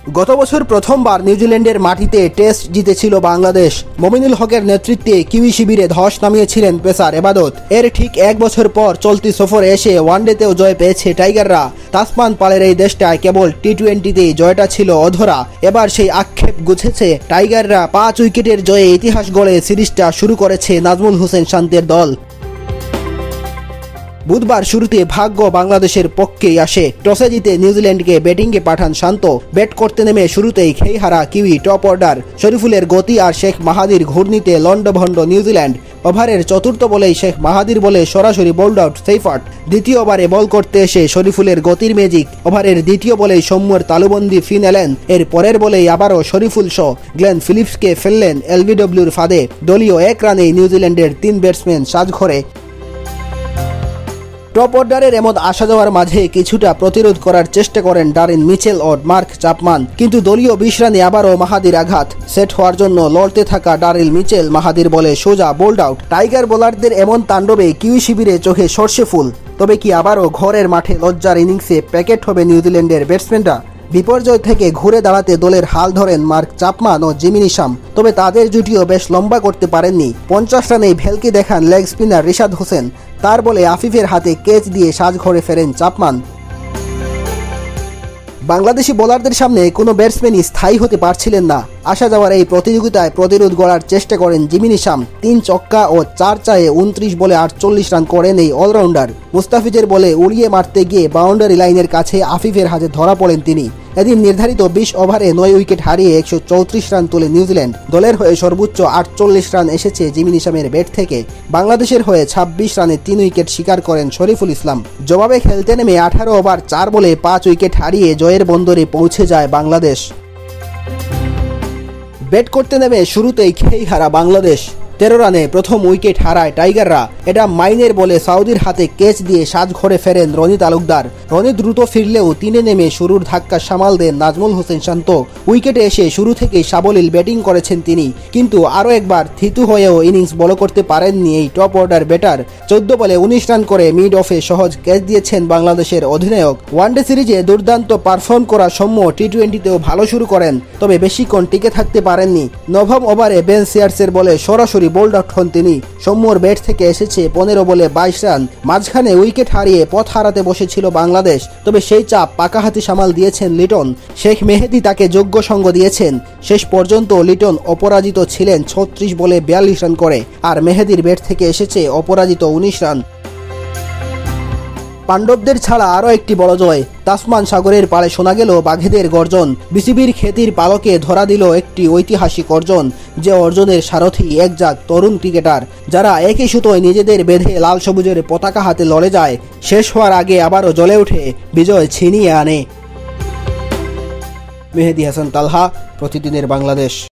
গত বছর প্রথমবার নিউজিল্যান্ডের মাটিতে টেস্ট জিতেছিল বাংলাদেশ। মমিনুল হকের নেতৃত্বে কিউই শিবিরে ধস নামিয়েছিলেন পেসার এবাদত। এর ঠিক এক বছর পর চলতি সফরে এসে ওয়ানডেতেও জয় পেয়েছে টাইগাররা। তাসমান পালের এই দেশটায় কেবল টি20তেই জয়টা ছিল অধরা। এবার সেই আক্ষেপ গুছেছে টাইগাররা। 5 উইকেটের জয়ে ইতিহাস গড়ে সিরিজটা শুরু করেছে নাজমুল হোসেন শান্তের দল। বুধবার শুরুতে ভাগ্য বাংলাদেশের পক্ষেই আসে। টসে জিতে নিউজিল্যান্ডকে ব্যাটিংয়ে পাঠান শান্ত। ব্যাট করতে নেমে শুরুতেই খেইহারা কিউই টপ অর্ডার। শরীফুলের গতি আর শেখ মাহাদির ঘূর্ণিতে লন্ডভন্ড নিউজিল্যান্ড। ওভারের চতুর্থ বলেই শেখ মাহাদির বলে সরাসরি বোল্ড আউট সেইফার্ট। দ্বিতীয় ওভারে বল করতে এসে শরীফুলের গতির ম্যাজিক। ওভারের দ্বিতীয় বলেই সৌম্যর তালুবন্দি ফিন এলেন। এর পরের বলেই আবারও শরীফুল শো গ্লেন ফিলিপসকে ফেললেন এলবিডব্লিউর ফাঁদে। দলীয় 1 রানেই নিউজিল্যান্ডের 3 ব্যাটসম্যান সাজঘরে। টপ অর্ডারের এমন আসা যাওয়ার মাঝে কিছুটা প্রতিরোধ করার চেষ্টা করেন ডারিন মিচেল ও মার্ক চাপমান, কিন্তু দলীয় 20 রানে আবারও মাহাদির আঘাত। সেট হওয়ার জন্য লড়তে থাকা ডারিল মিচেল মাহাদির বলে সোজা বোল্ড আউট। টাইগার বোলারদের এমন তাণ্ডবে কিউই শিবিরে চোখে সর্ষে ফুল। তবে কি আবারও ঘরের মাঠে লজ্জার ইনিংসে প্যাকেট হবে নিউজিল্যান্ডের ব্যাটসম্যানরা? বিপর্যয় থেকে ঘুরে দাঁড়াতে দলের হাল ধরেন মার্ক চাপমান ও জিমি নিশাম। তবে তাদের জুটিও বেশ লম্বা করতে পারেননি। 50 রানেই ভেলকি দেখান লেগ স্পিনার রিশাদ হোসেন। তার বলে আফিফের হাতে ক্যাচ দিয়ে সাজঘরে ফেরেন চাপমান। বাংলাদেশি বোলারদের সামনে কোনো ব্যাটসম্যানই স্থায়ী হতে পারছিলেন না। আসা যাওয়ার এই প্রতিযোগিতায় প্রতিরোধ গড়ার চেষ্টা করেন জিমি নিশাম। 3 ছক্কা ও 4 চারে 29 বলে 48 রান করেন এই অলরাউন্ডার। মুস্তাফিজের বলে উড়িয়ে মারতে গিয়ে বাউন্ডারি লাইনের কাছে আফিফের হাতে ধরা পড়েন তিনি। এদিন নির্ধারিত 20 ওভারে 9 উইকেট হারিয়ে 134 রান তোলে নিউজিল্যান্ড। দলের হয়ে সর্বোচ্চ 48 রান এসেছে জিমি নিশামের ব্যাট থেকে। বাংলাদেশের হয়ে 26 রানে 3 উইকেট শিকার করেন শরীফুল ইসলাম। জবাবে খেলতে নেমে 18 ওভার 4 বলে 5 উইকেট হারিয়ে জয়ের বন্দরে পৌঁছে যায় বাংলাদেশ। ব্যাট করতে নেমে শুরুতেই খেইহারা বাংলাদেশ। 13 রানে প্রথম উইকেট হারায় টাইগাররা। এটা মাইনের বলে সাউদির হাতে ক্যাচ দিয়ে সাজঘরে ফেরেন রনি তালুকদার। রনি দ্রুত ফিরলেও 3-এ নেমে শুরুর ধাক্কা সামাল দেন নাজমুল হোসেন শান্ত। উইকেটে এসে শুরু থেকেই সাবলীল ব্যাটিং করেছেন তিনি, কিন্তু আরও একবার থিতু হয়েও ইনিংস বল করতে পারেননি এই টপ অর্ডার ব্যাটার। 14 বলে 19 রান করে মিড অফে সহজ ক্যাচ দিয়েছেন বাংলাদেশের অধিনায়ক। ওয়ানডে সিরিজে দুর্দান্ত পারফর্ম করা সৌম্য টি20তেও ভালো শুরু করেন, তবে বেশিক্ষণ টিকে থাকতে পারেননি। 9ম ওভারে বেন সিয়ার্সের বলে সরাসরি বোল্ড আউট হন তিনি। সৌম্যর ব্যাট থেকে এসেছে 15 বলে 22 রান। মাঝখানে উইকেট হারিয়ে পথ হারাতে বসেছিল বাংলাদেশ, তবে সেই চাপ পাকা হাতে সামাল দিয়েছেন লিটন। শেখ মেহেদী তাকে যোগ্য সঙ্গ দিয়েছেন। শেষ পর্যন্ত লিটন অপরাজিত ছিলেন 36 বলে 42 রান করে, আর মেহেদীর ব্যাট থেকে এসেছে অপরাজিত 19 রান। পাণ্ডবদের ছাড়া আরও একটি বড় জয়। তাসমান সাগরের পাড়ে শোনা গেল বাঘেদের গর্জন। বিসিবির খ্যাতির পালকে ধরা দিল একটি ঐতিহাসিক অর্জন, যে অর্জনের সারথি একজাক তরুণ ক্রিকেটার, যারা একই সুতোয় নিজেদের বেঁধে লাল সবুজের পতাকা হাতে লড়ে যায়। শেষ হওয়ার আগে আবারও জ্বলে ওঠে, বিজয় ছিনিয়ে আনে। মেহেদী হাসান তালহা, প্রতিদিনের বাংলাদেশ।